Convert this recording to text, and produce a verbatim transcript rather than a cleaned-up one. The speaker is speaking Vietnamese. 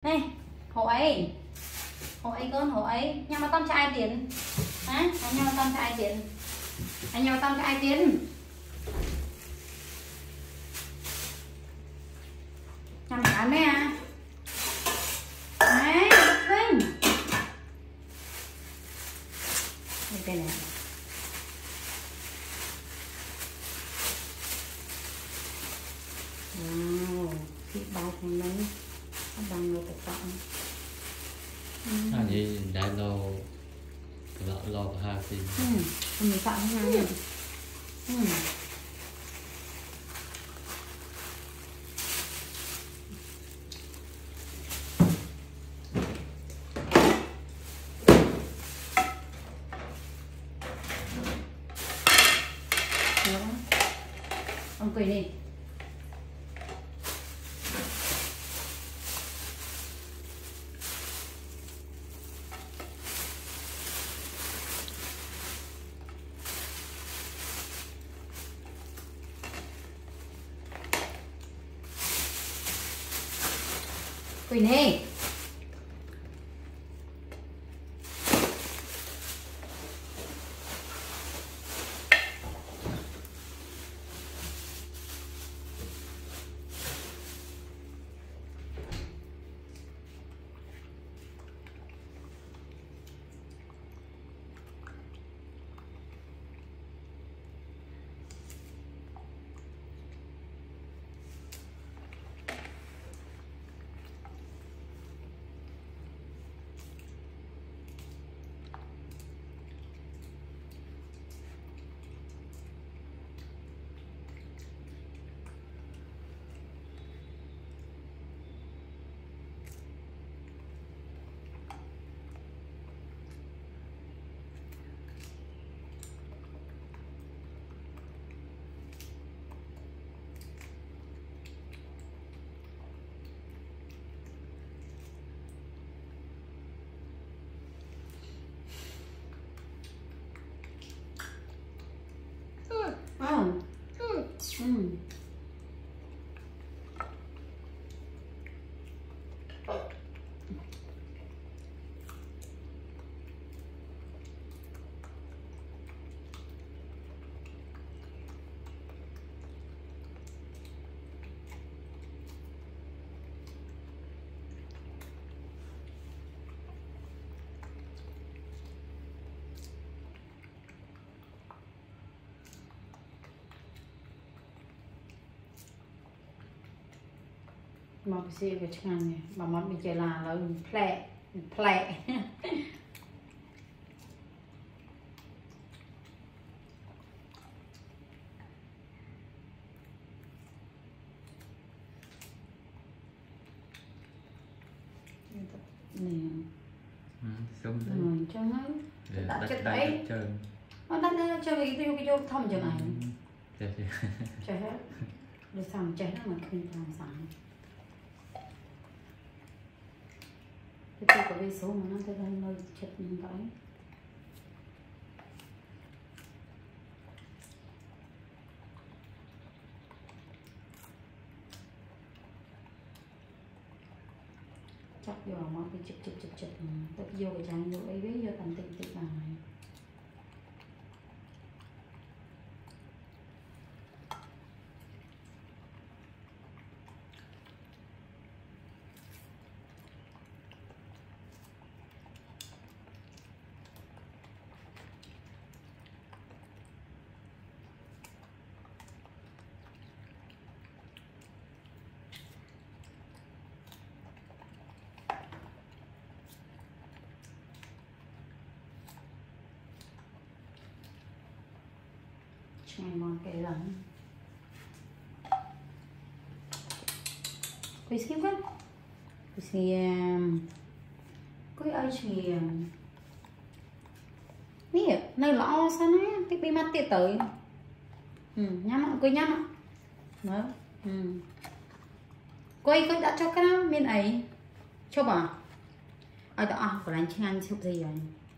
Ê, hộ ấy hộ ấy con hộ ấy nhau mà tâm cho ai tiền hả anh nhau mà tâm cho ai tiền anh nhau mà tâm cho ai tiền chăm cả mấy à đấy vinh đây này wow thịt bao thành mấy bằng người tập tọng anh ấy đã lo lo lo hai thì mình chọn thế này ông cười đi cười đi Oh. Mm. mà cái gì cái chăng này mà món bị chơi là là plẹ plẹ nè xong rồi chân ấy đặt chất đấy nó đặt đây chơi cái tiêu cái vô thầm chừng này chơi hết để xong chơi nó mà không làm sáng cái tiêu có cái số mà nó thấy đang nơi chật như vậy chắc vô mà cái chật chật chật chật tập vô cái trang vô ấy với vô tầm tịnh tịnh vào này ngày mòn cái lần quý xem quá quý xem quý ơi chị nè nơi lọ sao nè cái bị mắt tiệt tới ừ nhắm ạ quý nhắm ạ đó ừ quý có đã cho cái đó miền ấy cho bà ở đó à của anh chị ăn chụp gì rồi